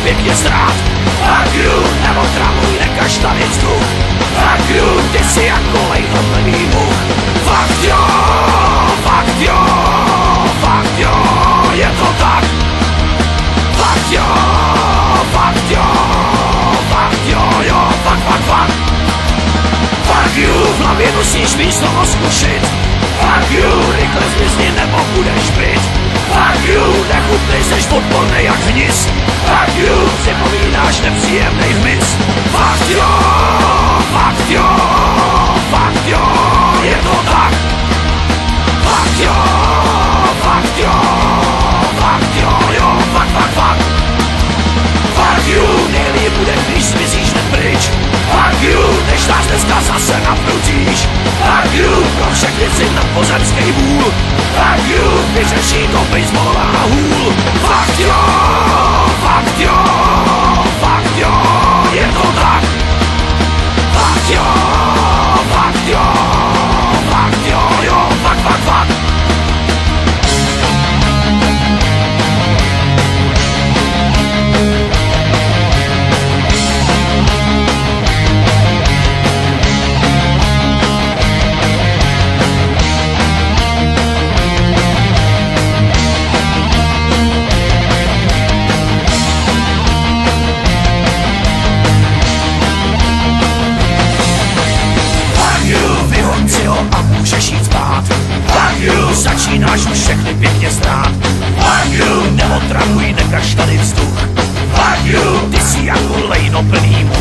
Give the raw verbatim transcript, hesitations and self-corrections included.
pěkně zrát. Fuck you, neotravuj, nekaž tady vzduch. Fuck you, ty jsi jako lejnoplný much. Fakt jo, fakt jo, fakt jo, je to tak. Fakt jo, fakt jo, fakt jo, jo, fakt, fakt, fakt. Fuck you, v hlavě musíš místo zkušit. Fuck you, rychle zmizni nebo budeš byt. Fuck you, nechutnej, seš odpornej jak hnis. Fuck you, připomínáš nepříjemnej hmyz. Fakt jo, fakt jo, fakt jo, je to tak. Fakt jo, fakt jo, fakt jo, jo, fakt, fakt, fakt. Fuck you, nejlíp bude, když zmizíš hned pryč. Fuck you, než nás dneska zase napnutíš. Fuck you, pro všechny si na pozemský vůl. Fuck you, vyřeší to baseballová hůl. Fakt jo, fakt jo, fakt jo, je to tak. Fakt jo, fakt jo, fakt jo, jo, fakt, fakt, fakt. Začínáš už všechny pěkně znát. Fuck you, neotravuj, nekaž tady vzduch. Fuck you, ty jsi jako lejnoplný